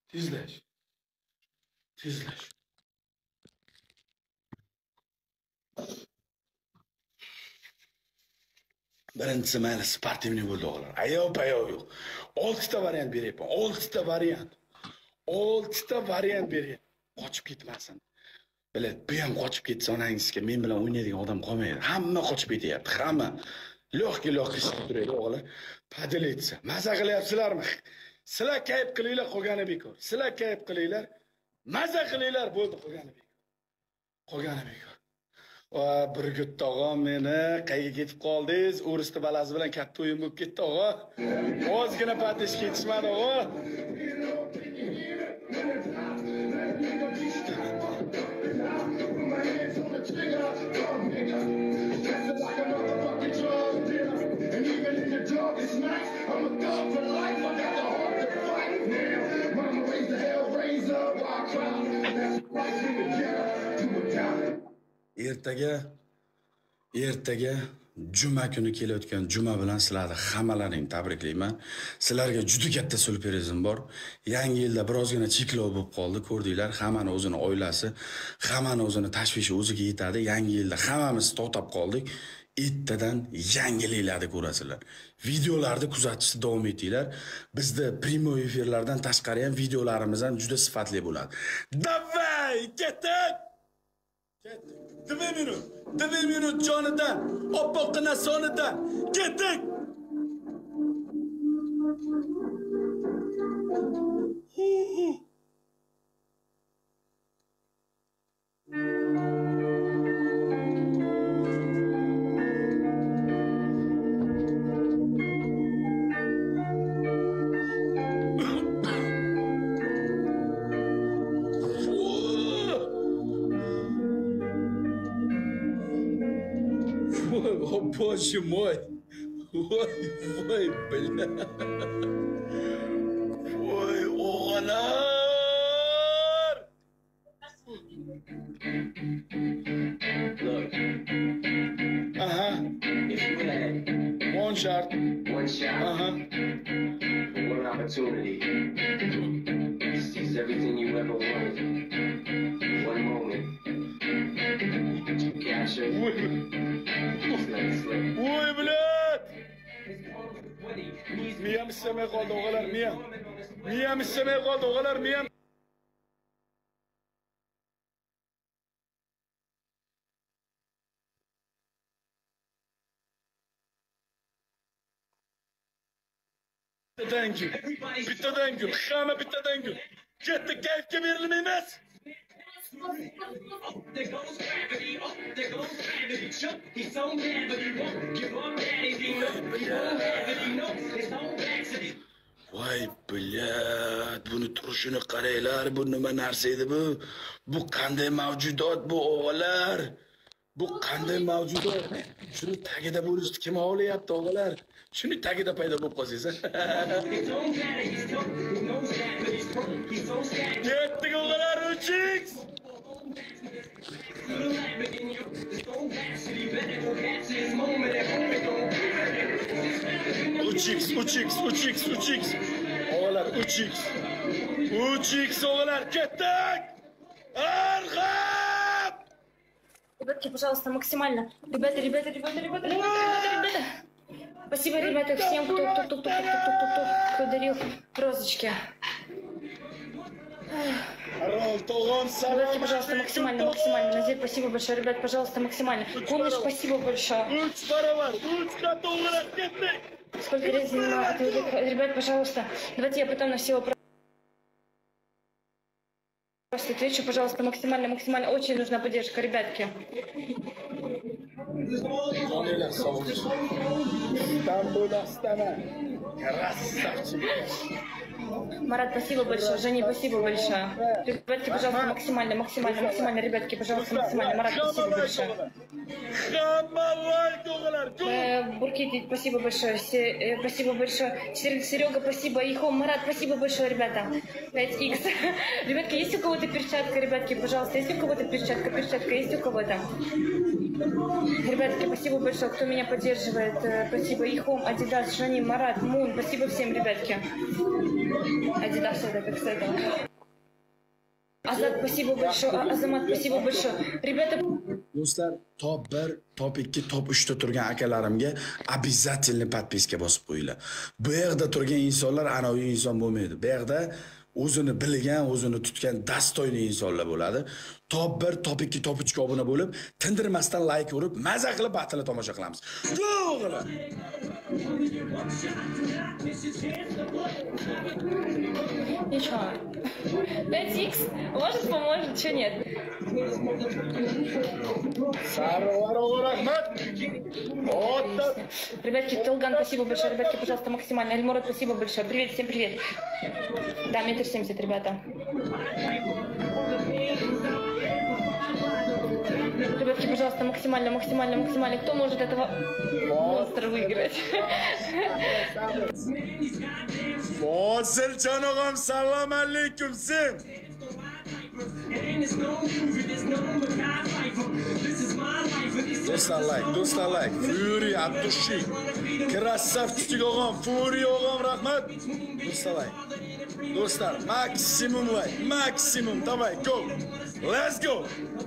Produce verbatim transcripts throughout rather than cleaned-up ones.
Tezlash. Tezlash. Birinchisi mayli sportivniy bo'ldi o'g'illar. Ayov-ayov yo'q. oltita variant beryapman. oltita variant. oltita variant beryapman. Qochib ketmasin. Biladi, bu ham qochib ketsa onangizga men bilan o'ynaydigan odam qolmaydi. Hamma qochib ketyapti. Hamma lo'q-lo'q ishib turadi o'g'illar. Padel etsa, maza qilyapsizlarmi? Sizlar kayf qilinglar, qolgani bekor. Sizlar kayf qilinglar, maza qilinglar, bo'ldi, qolgani bekor. Qolgani bekor. Va Burgut tog'am meni qayga ketib qoldingiz? O'risni balasi bilan katta o'yin bo'lib ketdi, og'a. Ozgina patish ketishmadi, og'a. Ertaga ertaga juma kuni kelayotgan juma bilan sizlarni hammalaringni tabriklayman. Sizlarga juda katta syurprizim bor. Yangi yilda birozgina cheklov bo'lib qoldi, ko'rdinglar. Hammani o'zini oilasi, hammani o'zini tashvishi o'ziga yetadi. Yangi yilda hammamiz to'xtab qoldik. Ertadan yangiliklarni ko'rasizlar. Videolarni kuzatishda davom etinglar. Bizda prямой efirlardan tashqari ham videolarimiz ham juda sifatli bo'ladi. Davay, ketdik! Ketdik. Две minut, две minut jonidan, oppoqqina sonidan. Ketdik! О, боже мой! Ой, ой, бля! Ой, oğlanlar! Aha. One shot. One shot. Uh-huh. One opportunity. Seize everything you ever wanted. One moment. Capture. Uy, блядь! Miyam istemeye kaldı oğalar, miyam. Miyam istemeye kaldı oğalar, miyam. Bittadan gül, bittadan gül, xama bittadan gül. Ketdi, kayfga berilmaymiz. There goes gravity, oh, there goes gravity. Chuck, he's so mad, but he won't give up. Daddy, he knows, he won't have it, he knows his own accident. Voy, bilat, buni turishini qaranglar, bu nima narsa edi bu? Bu qanday mavjudot bu o'g'illar? Bu qanday mavjudot? Shuni tagida bo'lishni kim ovlayapti o'g'illar? Shuni tagida paydo bo'lib qolsangiz. Ketdik o'g'illar, uch x. uch x, uch x, uch x, uch x. O'g'illar, uch x. uch x o'g'illar, ketdik! Arqab! Ребятки, пожалуйста, максимально. Ребята, ребята, ребята, ребята, ребята, ребята, ребята. Спасибо, ребята, всем, кто, кто, кто, кто, кто, кто, кто, кто, кто дарил розочки. Ребятки, пожалуйста, максимально, максимально. Назир, спасибо большое, ребят, пожалуйста, максимально. Помнишь, спасибо большое. Сколько лет занимала? Ребят, пожалуйста, давайте я потом на все вопросы отвечу, пожалуйста, максимально, максимально. Очень нужна поддержка, ребятки. Марат, спасибо большое. Женя, спасибо большое. Ребятки, пожалуйста, максимально, максимально, максимально. Ребятки, пожалуйста, максимально. Марат, спасибо большое. Э, Буркити, спасибо большое. Се, э, спасибо большое. Серега, спасибо. Ихом, Марат, спасибо большое, ребята. пять икс. Ребятки, есть у кого-то перчатка, ребятки, пожалуйста. Есть у кого-то перчатка? Перчатка есть у кого-то? Ребятки, спасибо большое, кто меня поддерживает. Э, Спасибо Ихом, Адидас, Шани, Марат, Мун. Спасибо всем, ребятки. Адидас, это как с этого. Азат, спасибо большое. А- Азамат, спасибо большое. Ребята, Do'stlar, top bir, top ikki, top uchta turgan akalarimga обязательно подписка bosib qo'yinglar. Bu yerda turgan insonlar anaviy inson bo'lmaydi. Bu yerda o'zini bilgan, o'zini tutgan dastoyli insonlar bo'ladi. Top bir, top ikki, top uchga obuna bo'lib, tindirmasdan like urib, maza qilib batini tomosha qilamiz. To'g'ri. ничего. пять икс, может поможет, что нет. Sarvar rahmat. Otda. Ребятки, Толган, спасибо большое. Ребятки, пожалуйста, максимально. Эльмурат, спасибо большое. Привет, всем привет. Да, метр семьдесят, ребята. Ребятки, пожалуйста, максимально, максимально, максимально. Кто может этого монстра выиграть? Foziljon og'am, salom alaykum sen. Do'stlar like, do'stlar like. Fury Abdushi. Krasavchik og'am, Fury og'am, rahmat. Do'stlar like. Do'stlar, maksimum like, maksimum. Давай, go. Let's go.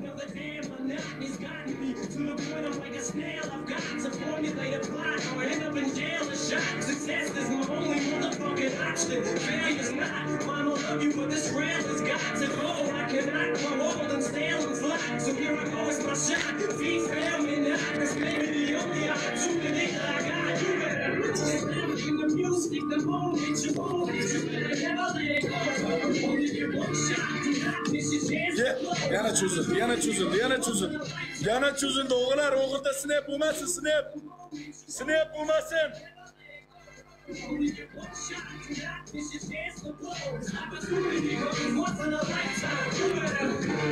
Success is my only motherfucking option. Failure's not. Mama love you, but this round has got to go. I cannot grow old and stale and flat. So here I go, it's my shot. Feet fail me now. This may be the only opportunity that I got. You better reach in the music, the moment you own it. You better never let it go. Only get one shot. Do not miss your chance. Yeah, yana cho'zildi, yana cho'zildi, yana cho'zildi. Yana cho'zildi o'g'illar, o'g'ilda snap bo'lmasin, snap. Snap bo'lmasin. Only get one shot. Do not miss your chance to blow. This opportunity comes once in a lifetime. You better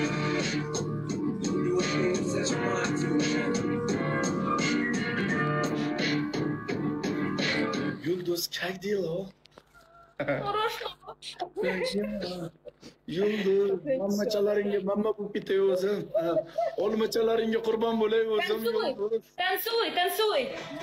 do anything you set your mind to. Yulduz, как дела? Хорошо. Yulduz, mammachalaringga mamma bo'lib ketay o'zim. Olmachalaringga qurbon bo'lay o'zim. Танцуй, танцуй, танцуй.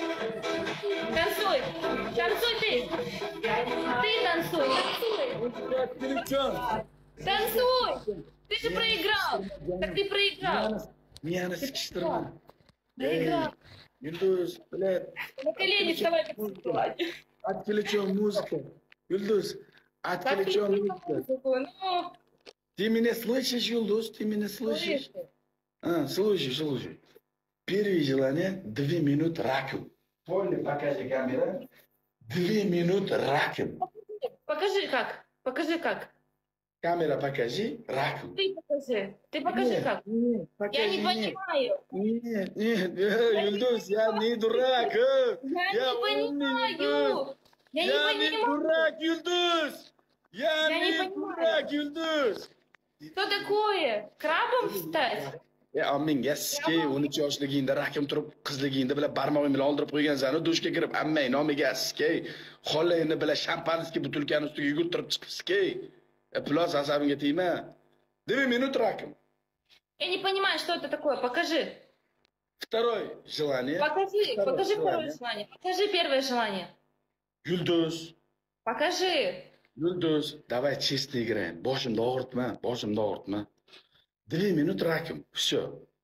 Танцуй. Танцуй ты. Ты танцуй, танцуй. Танцуй. Ты же проиграл. Так ты проиграл. Miyani sikishtirma. Проиграл. Yulduz, bilat. На колени вставай, как танцевать. Отключен музыка. Yulduz, отключен музыка. Ну, Ты меня слышишь, Юлдус? Ты меня слышишь? А, слушай, слушай. Первое желание — две минуты раком. Полный покажи камера. Две минуты раком. покажи как. Покажи как. Камера покажи, раком. Ты покажи. Ты покажи Нет, как. нет, Я покажи, не нет. понимаю. Нет, нет, э, Юлдус, я не дурак. э. Я не умный, Юлдус. понимаю. Я не Я не понимаю. дурак, Юлдус. Я Я не не понимаю. дурак, Юлдус. Что такое? Крабом стать? E ammangga sizga o'n uch yoshligingda rakim turib, qizligingda bilan barmog'ing bilan oldirib qo'ygansanu, dushga kirib ammang nomiga sizga xollangni bilan shampanskiy butilkani ustiga yugurtirib chiqibsizga. E plus asabimga tegma. Две минуты раком. Я не понимаю, что это такое. Покажи. Второе желание. Покажи. Второе Покажи второе желание. желание. Покажи первое желание. Yulduz, Покажи. Yulduz, давай честно играем. Boshimni og'ritma, boshimni og'ritma. Две минуты раком. Все.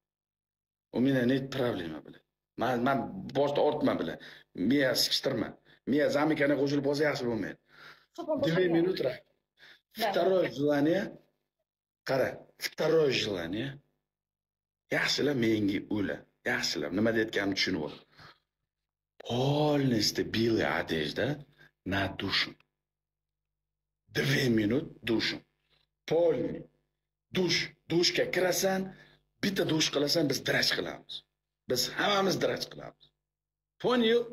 У меня нет проблемы, блядь. Man, man boshni og'ritma, блядь. Miya sikishtirma. Miya zamikani qo'shilib bo'lsa yaxshi bo'lmaydi. Чтоб он Две показал. минуты раком. Да. Второе желание. Qara, второе желание. Yaxshilab menga o'la. Yaxshilab nima deyotganimni tushunib ol. Полностью белая одежда на душу. Две минуты душу. Полный. Dush. Dushga kirasan, bitta dush qilasan, biz diraj qilamiz. Biz hammamiz diraj qilamiz. Понял?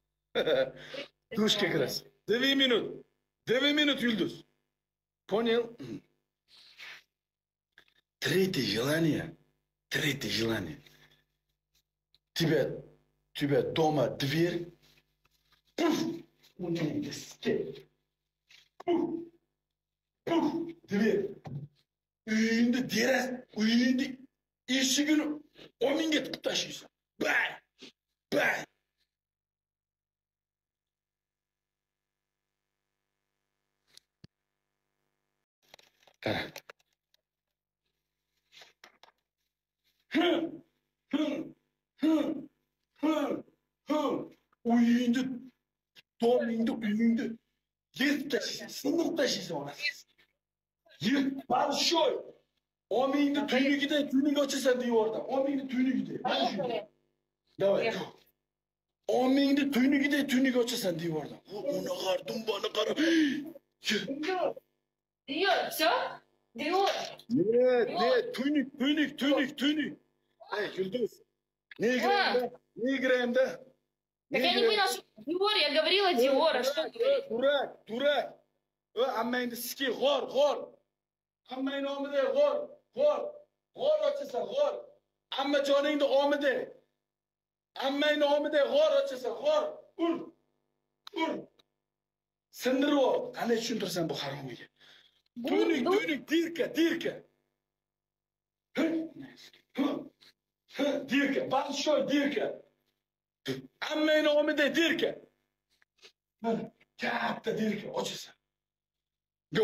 Dushga kirasan. Две минуты. Две минуты, Yulduz. Понял? Третье желание. Третье желание. Тебя, тебя дома дверь. Пуф! У меня скейт. Пуф! Пуф! Дверь. Uyingda deraz, uyingda eshigini ominga tiqib tashlaysan. Bang! Bang! Qara. Hım, hım, hım, hım, hım. Uyuyunca, doğumunda uyuyunca yırtıp taşıysan, sınıf taşıysan ona. Yırt, большой. Omingni tuynugida tuynugi ochasan devordan. Omingni tuynugida. Mana shu. Давай. Omingni tuynugida tuynugi ochasan devordan. Uni qar, dumbani qara. Diyor, все? Diyor. Нет, нет, tuynuk, tuynuk, tuynuk, tuynuk. Ey, Yulduz. Ne играем-то? Не играем-то? Так я не поняла, что Диор, я говорила Диора, что говорить? Дурак, дурак. Ammangni ski, g'or, g'or. Ammang nomida g'or, g'or. G'or ochasan, g'or. Ammajoningni omida. Ammang nomida g'or ochasan, g'or. Ur. Ur. Sindirib ol. Qanday tushuntirsan bu haromiga? Tuynuk, tuynuk, dirka, dirka. Dirka, большой dirka. Ammang nomida dirka. Katta dirka ochasan. Go.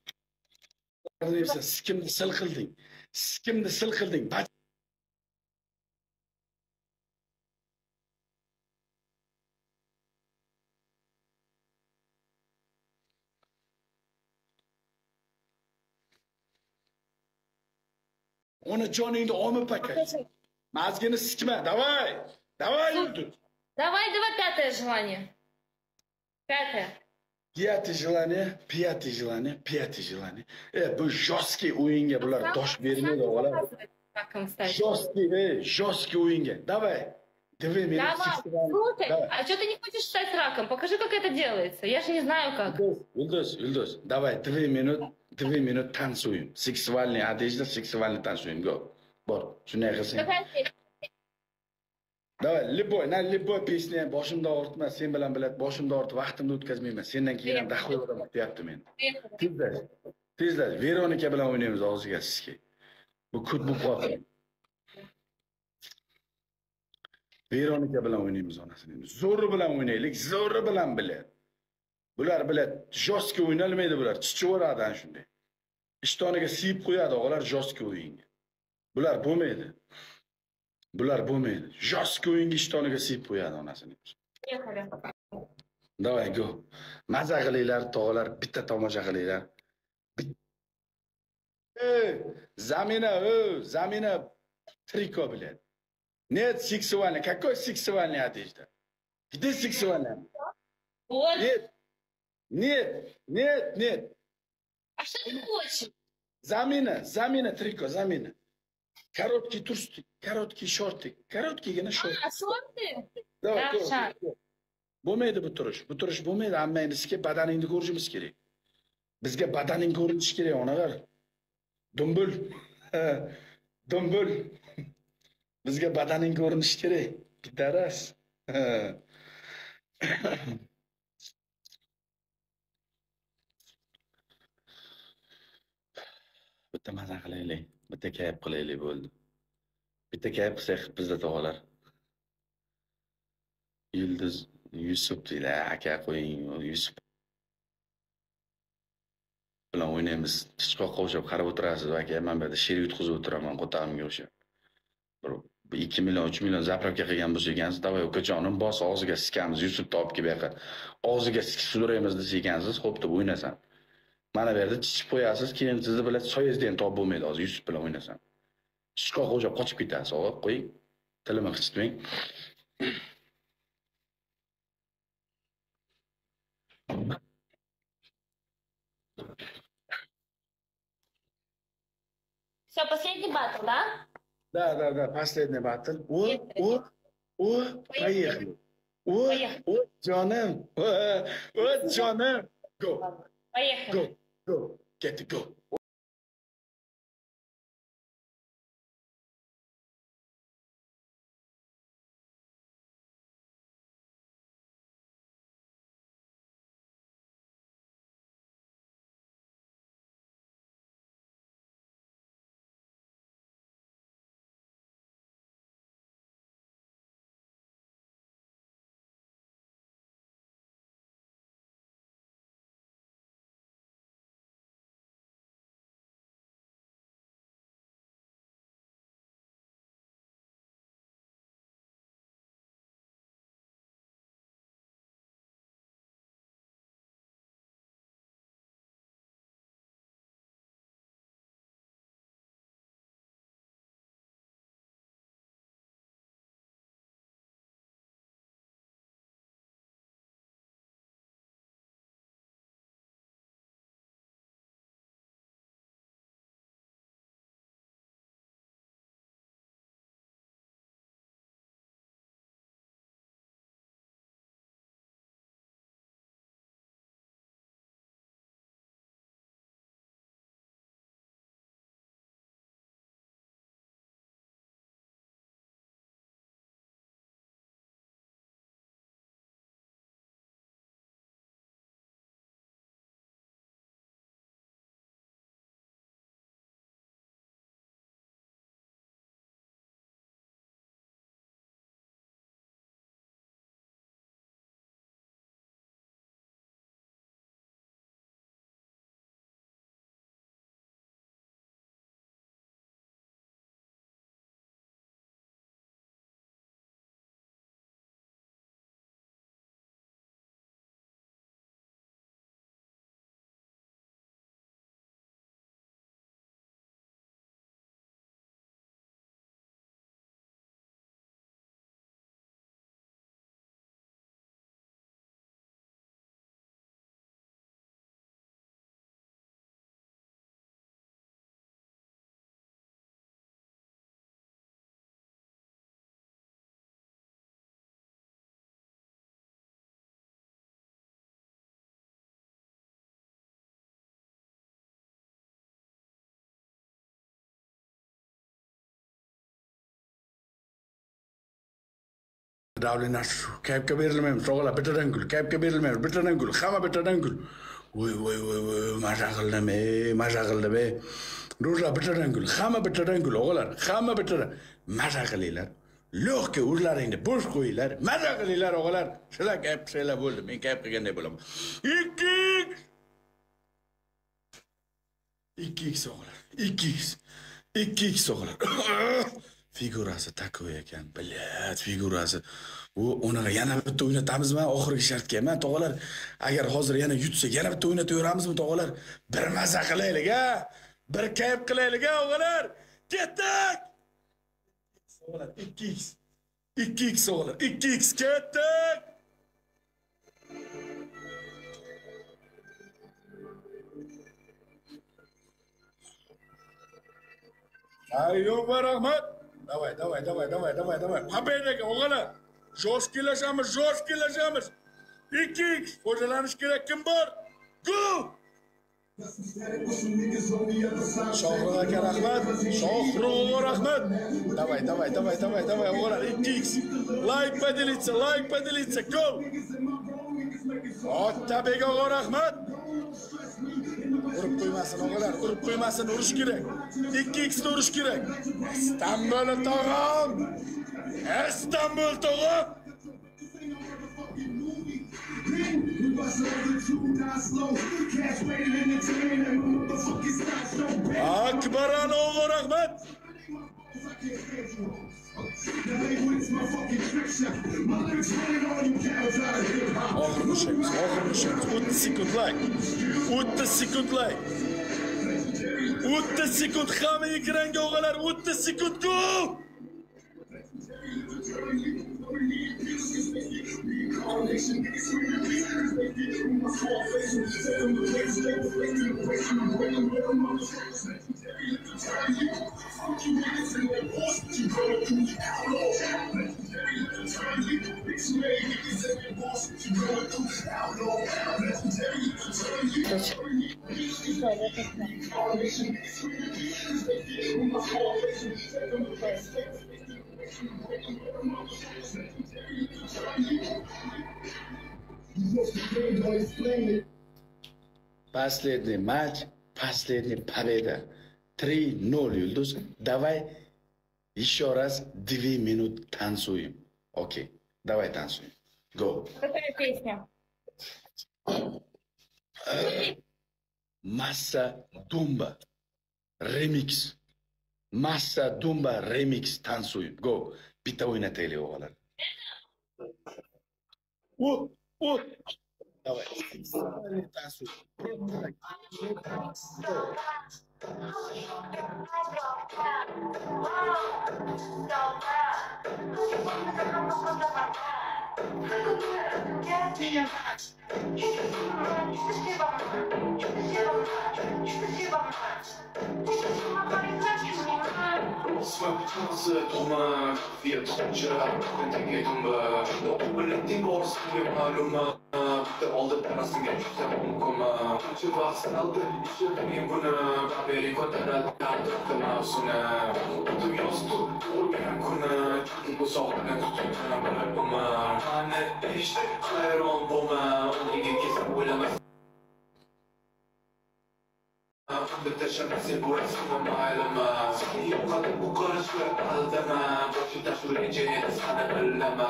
Sen sikimni sil qilding. Sikimni sil qilding. Ona joningni olma pakay. Mazgini sikma. Давай. Давай, Yulduz. Давай, давай пятое желание. Пятое. Пятое желание, пятое желание, пятое желание. E, bu jostki o'yinga bular dosh bermaydi, olar. Как им стать? Жесткий, эй, жесткий o'yinga. Давай. Две минуты. Давай, слушай, а что ты не хочешь стать раком? Покажи, как это делается. Я же не знаю, как. Yulduz, Yulduz, давай, две минуты, две минуты танцуем. Сексуальный одежда, сексуальный танцуем. Go. Bor, shunday qilsang. Какая песня? Давай, любой, на любой pесня boshimda og'ritma, sen bilan bilat, boshimda og'ritib vaqtimni o'tkazmayman. Sendan keyin ham daxl o'raman deyapti men. Tezlash. Tezlash. Veronika bilan o'ynaymiz og'ziga sizga. Bu kut bu qoldi. Veronika bilan o'ynaymiz onasini. Zo'ri bilan o'ynaylik, zo'ri bilan bilat. Bular bilat, jostki o'ynalmaydi bular, chichaveradi ana shunday. Ishtoniga siyib qo'yadi og'alar jostki o'yinga. Bular bo'lmaydi. Bular bo'lmaydi. Jostki o'yinga ishtoniga siyib qo'yadi onasini. Давай, go. Maza qilinglar, tog'lar, bitta tomosha qilinglar. Ey, Zamina, ey, Zamina triko bilan. Нет сексуальный. Какой сексуальный одежда? Где сексуальная? Вот. Нет. Нет. Нет, нет. А что ты хочешь? Замина, замина трико, замина. Короткий трусик, короткий шортик, короткийгina short. А, шорты? Давай, Хорошо. bo'lmaydi bu turish. Bu turish bo'lmaydi. Ammangni sizga badaningni ko'rishimiz kerak. Bizga badaning ko'rinishi kerak, onalar. Dumbul. Dumbul. Bizga badaning ko'rinishi kerak. Pitaras. Bitta maza qilaylik. Bitta kayf qilaylik bo'ldi. Bitta kayf qilsak bizda tog'alar. Yulduz Yusuf deydi, aka qo'ying, Yusuf bilan o'ynaymiz. Chichqoqqa o'xshab qarab o'tirasiz, aka. Men bu yerda sher yutqizib o'tiraman qo'tog'imga o'xshab. Bir ikki million, uch million zapravka qilgan bo'lsa ekansiz, davay ukajonim bos og'ziga sikamiz, Yusufni olib kelib yoqqa. Og'ziga sikib suraymiz desa ekansiz, xo'p deb o'ynasan. Mana bu yerda chichib qo'yasiz, keyin sizni bilan soyingizda ham top bo'lmaydi, hozir Yusuf bilan o'ynasam. Chichqoqqa o'xshab qochib ketasiz, o'g'il, qo'ying. Tilimni qichitmang. Все, последний батл, да? Да, да, да, последний батл. О, о, о, поехали. О, о, jonim. O, o, jonim. Go. Поехали. Go. Go. Get it, go. davlenlar shu. Kayfga berilmaymiz, o'g'illar, bittadan gul. Kayfga berilmaymiz, bittadan gul. Hamma bittadan gul. Voy, voy, voy, voy, maza qildim, ey, maza qildim, ey. Ro'zlar bittadan gul. Hamma bittadan gul, o'g'illar. Hamma bittadan. Maza qilinglar. Lo'qqa o'zlaringni bo'sh qo'yinglar. Maza qilinglar, o'g'illar. Sizlar kayf qilsanglar bo'ldi. Men kayf qilganday bo'laman. ikki ikki x o'g'illar. ikki x. ikki x o'g'illar. Figurasi takoy ekan. Bilat, figurasi. U unaqa yana bitta o'ynatamizmi? Oxirgi shartga. Men tog'alar, agar hozir yana yutsak, yana bitta o'ynataveramizmi, tog'alar? Bir maza qilaylik, ha? Bir kayf qilaylik, ha, o'g'illar? Ketdik! O'g'illar, ikki x. ikki x o'g'illar, ikki x ketdik! Ayyoba rahmat. Давай, давай, давай, давай, давай, давай. Победаga o'g'illar. Jo'shqilashamiz, jo'shqilashamiz. ikki x foydalanish kerak kim bor? Go! Shohrux aka rahmat. Shohrux rahmat. Давай, давай, давай, давай, давай, o'g'illar, ikki x. Like поделиться, like поделиться. Go! Ottabek o'g'il rahmat. Urib qo'ymasin o'g'illar, urib qo'ymasin, urish kerak. ikki x ni urish kerak. Istanbul tog'am. Istanbul tog'am. Akbaran o'g'il rahmat. Oxirgi shaymiz, oxirgi shaymiz. o'ttiz sekundlik. o'ttiz sekundlik. o'ttiz sekund hamma ekranga o'g'illar, o'ttiz sekund go! Последний матч, последний победа. три ноль, Yulduz. Давай еще раз две минуты танцуем. Окей, давай танцуем. Go. Какая песня? Massa Dumba remix. Massa Dumba remix tansoyib. Go. Bitta o'ynataylik o'g'illar. O, o. Давай. Tansoyib. Thomas, wir Trotschera, den geht um unbedingt den Boss, wir mal um der alte Passen geht, der umkommen. Ich war es alte, ich bin im Bunne, aber ich konnte da der Maus und du wirst du, wir können, du musst auch einen aber um eine ich Iron Bomber und ich gehe so wohl am بالتشمس البورس ومعلمة يقعد بقرش وقلدما وفي تشوي جيد أسحنا بلما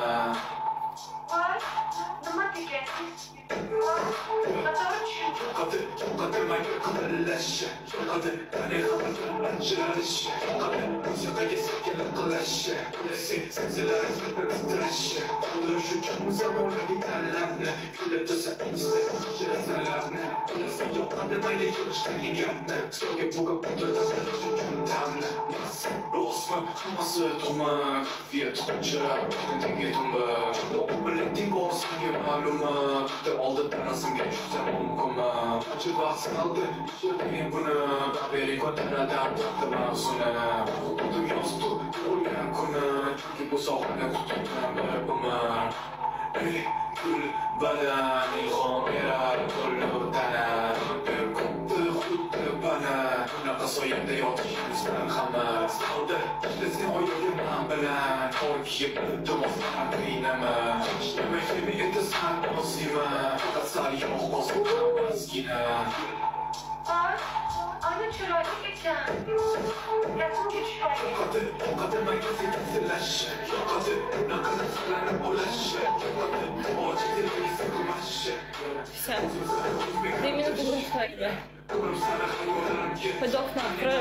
قدر قدر ما يقدر لش قدر أنا خبرت الأنجلش قدر موسيقى يسكن القلش لسي سلسلة رسمة بسترش قدر شو كم زمان يتعلمنا كل تسعين سنة سلامنا لسي قدر ما يجوش تنيجمنا سوكي بوكا قدر تسعين شو كم تعمنا رسمة مصر توما في تخجر تنتيجتهم وبلدين بوس معلومة der alte Passen geht der umkommen. Ich war es alte, ich bin im Bunne, aber ich konnte da da da war so eine. Du wirst du wohl gern können, du musst auch eine gute Nummer. Ey, kul bala ni khomira kul hutana, der kommt gut bana, na qasoyda yotish mislan khamas. Hada, das ist neu gemacht. ham bilan to'rkib to'g'ri qadrinama ishtama kimi endi san o'zima faqat sal yo'q o'zgina Aynı çıraylı geçen. Yakın geçer. Yokadı, yokadı merkezi kesileşe. Yokadı, nakını sıranı ulaşe. Yokadı, o çizir bilgisi kumaşe. Все. Две минуты прошло. Под окна открою.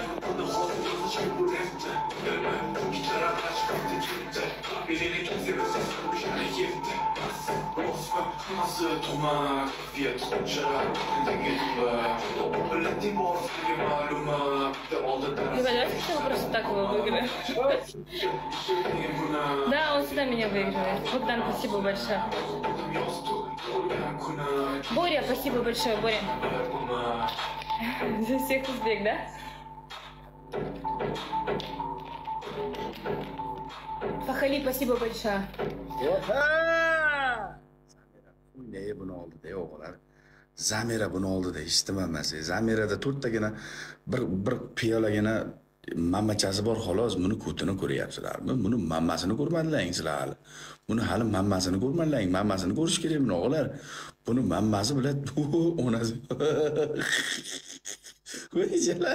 Ребят, давайте хотя бы просто так его выиграем. Да, он всегда меня выигрывает. Богдан, спасибо большое. Боря, спасибо большое, Боря. За всех узбек, да? Пахали, спасибо большое. Ne buni oldi-da o'g'lar. Zamira buni oldida eshitmamas. Zamirada to'rttagina bir bir piyolagina mammachasi bor xolos, buni ko'tini ko'ryapsizlarmi? Buni mammasini ko'rmadinglar sizlar hali. Buni hali mammasini ko'rmadinglar, mammasini ko'rish kerakmi o'g'lar? Buni mammasi bilan onasi. Qo'yinglar.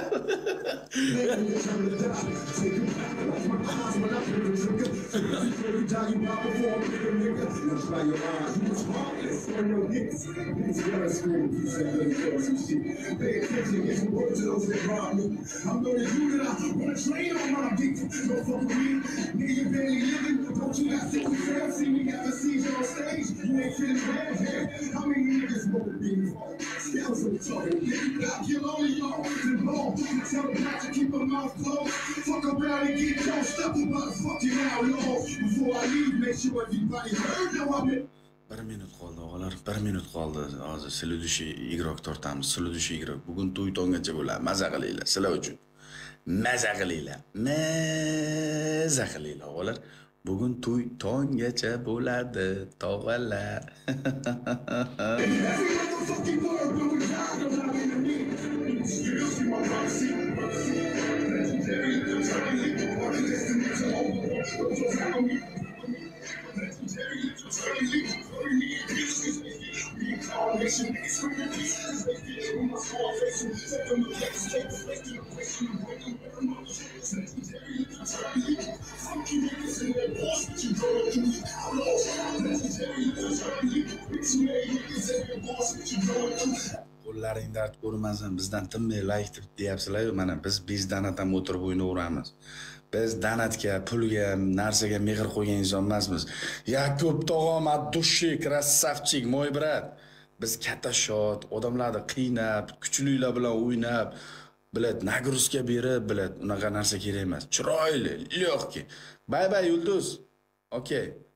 Keep my mouth closed. Fuck around and get your stuff about fucking outlaws. Before I leave, make sure everybody heard now I'm in. Bir minut qoldi o'g'lar, bir minut qoldi. Hozir следующий игрок tortamiz. Следующий игрок. Bugun to'y tongacha bo'ladi. Maza qilinglar sizlar uchun. Maza qilinglar. Maza qilinglar o'g'lar. Bugun to'y tongacha bo'ladi, tog'alar. Qo'llaring dard ko'rmasin, bizdan tinmay like deyapsizlar-ku, mana biz bezdanat ham o'tirib o'ynaveramiz. Biz danatga, pulga, narsaga mehr qo'ygan inson emasmiz. Ya ko'p tog'am, dushi, krassavchik, moy brat. Biz katta shot, odamlarni qiynab, kuchlilar bilan o'ynab, bilad, nagruzka berib, bilad, unaqa narsa kerak emas. Chiroyli, lyoqki. Bay bay Yulduz. Okay.